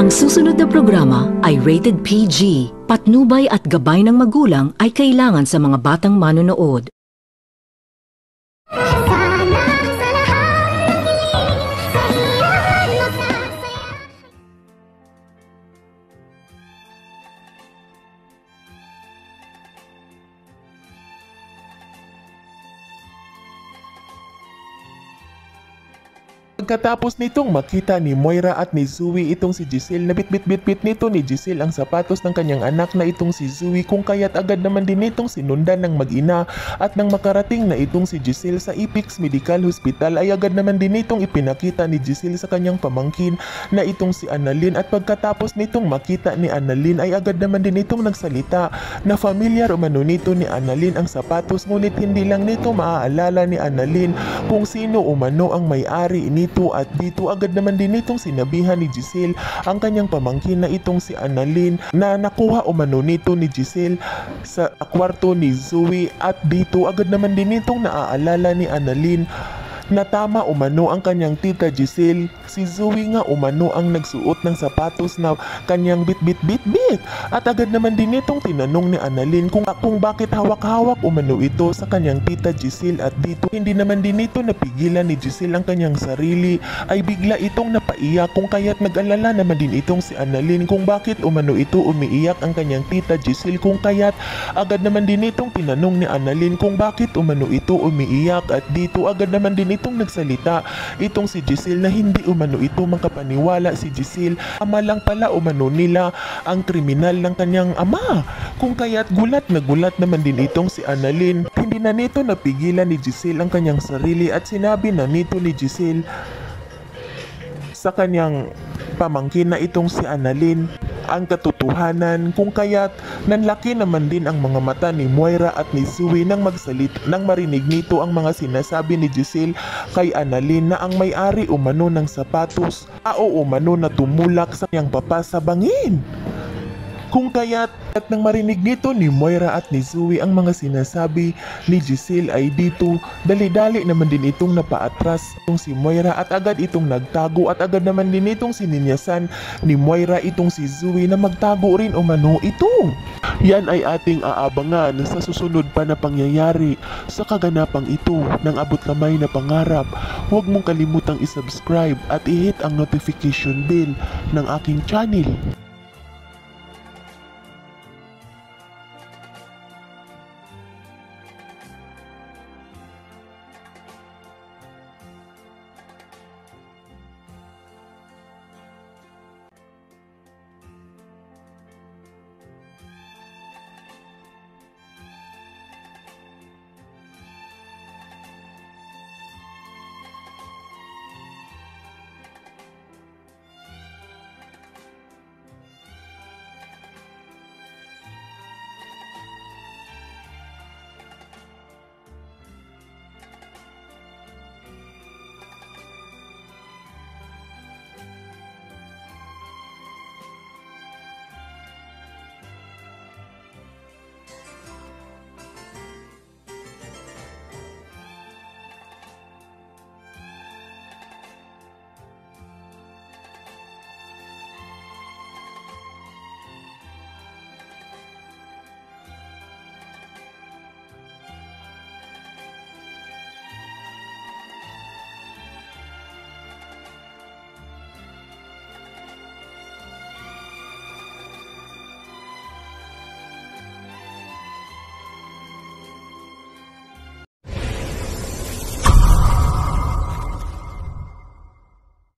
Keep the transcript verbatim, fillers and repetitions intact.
Ang susunod na programa ay rated P G. Patnubay at gabay ng magulang ay kailangan sa mga batang manonood. Pagkatapos nitong makita ni Moira at ni Zoe itong si Giselle, na bit-bit-bit-bit nito ni Giselle ang sapatos ng kanyang anak na itong si Zoe, kung kaya't agad naman din itong sinundan ng mag-ina. At nang makarating na itong si Giselle sa Ipix Medical Hospital ay agad naman din itong ipinakita ni Giselle sa kanyang pamangkin na itong si Annalyn. At pagkatapos nitong makita ni Annalyn ay agad naman din itong nagsalita na familiar umano nito ni Annalyn ang sapatos, ngunit hindi lang nito maaalala ni Annalyn kung sino umano ang may-ari nito. At dito agad naman din itong sinabihan ni Giselle ang kanyang pamangkin na itong si Annalyn na nakuha umano nito ni Giselle sa kwarto ni Zoe. At dito agad naman din itong naaalala ni Annalyn na tama umano ang kanyang tita Giselle. Si Zoe nga umano ang nagsuot ng sapatos na kanyang bit-bit-bit-bit. At agad naman din itong tinanong ni Annalyn kung, kung bakit hawak-hawak umano ito sa kanyang tita Giselle. At dito hindi naman din ito napigilan ni Giselle ang kanyang sarili, ay bigla itong napaiyak, kung kaya't nag-alala naman din itong si Annalyn kung bakit umano ito umiiyak ang kanyang tita Giselle, kung kaya't agad naman din itong tinanong ni Annalyn kung bakit umano ito umiiyak. At dito agad naman din itong nagsalita itong si Giselle na hindi umano ito makapaniwala si Giselle. Ama lang pala umano nila ang kriminal ng kanyang ama, kung kaya't gulat na gulat naman din itong si Annalyn. Hindi na nito napigilan ni Giselle ang kanyang sarili at sinabi na nito ni Giselle sa kanyang pamangkin na itong si Annalyn ang katotohanan, kung kaya't nanlaki naman din ang mga mata ni Moira at ni Zoe nang magsalit nang marinig nito ang mga sinasabi ni Giselle kay Annalyn na ang may-ari umano ng sapatos tao umano na tumulak sa kanyang papa sa bangin. Kung kaya't at nang marinig nito ni Moira at ni Zoe ang mga sinasabi ni Giselle ay dito dali-dali naman din itong napaatras itong si Moira at agad itong nagtago. At agad naman din itong sininyasan ni Moira itong si Zoe na magtago rin umano ito. Yan ay ating aabangan sa susunod pa na pangyayari sa kaganapang ito ng Abot Kamay na Pangarap. Huwag mong kalimutang isubscribe at i-hit ang notification bell ng aking channel.